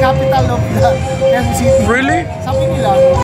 capital of the Quezon City. Really? Sabi nila,